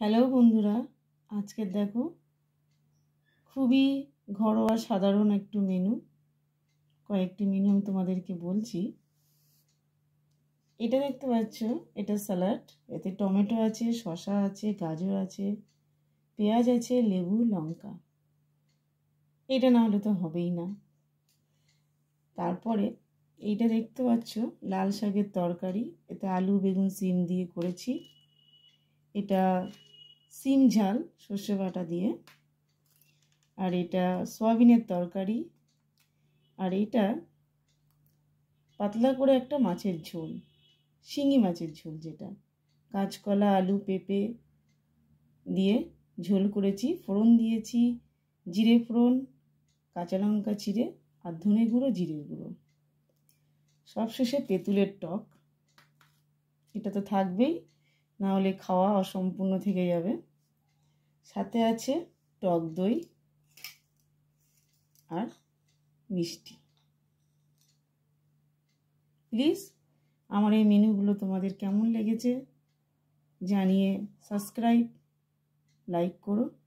Hello বন্ধুরা, আজকে দেখো খুবই ঘরোয়া সাধারণ একটু মেনু। কয়েকটি মেনু আমি তোমাদেরকে বলছি। এটা দেখতে পাচ্ছ, এটা স্যালাড। এতে টমেটো আছে, শসা আছে, গাজর আছে, পেঁয়াজ আছে, লেবু, লঙ্কা। এটা না হলে তো হবেই না। তারপরে এইটা দেখতে পাচ্ছ লাল শাকের তরকারি। এতে আলু, বেগুন, সিম দিয়ে করেছি। এটা সিম ঝাল সর্ষে বাটা দিয়ে। আর এটা সয়াবিনের তরকারি। আর এটা পাতলা করে একটা মাছের ঝোল, শিঙি মাছের ঝোল, যেটা কাঁচকলা, আলু, পেঁপে দিয়ে ঝোল করেছি। ফোড়ন দিয়েছি, জিরে ফোড়ন, কাঁচা লঙ্কা চিড়ে আর ধনে গুঁড়ো, জিরের গুঁড়ো। সবশেষে তেঁতুলের টক। এটা তো থাকবেই, না হলে খাওয়া অসম্পূর্ণ থেকে যাবে। সাথে আছে টক দই আর মিষ্টি। প্লিজ আমার এই মেনুগুলো তোমাদের কেমন লেগেছে জানিয়ে সাবস্ক্রাইব, লাইক করো।